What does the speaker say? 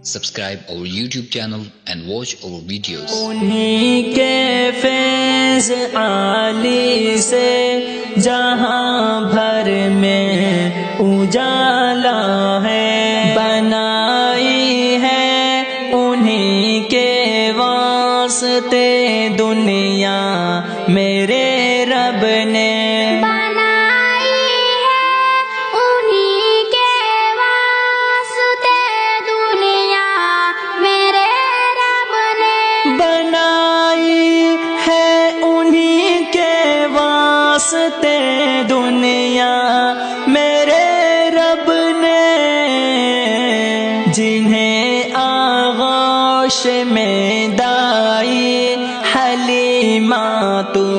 Subscribe our YouTube channel and watch our videos. انہی کے فیض عالی سے جہاں بھر میں اجالا ہے، بنائی ہے انہی کے واسطے دنیا میرے رب نے، دنیا میرے رب نے، جنہیں آغوش میں دائی حلیمہ تو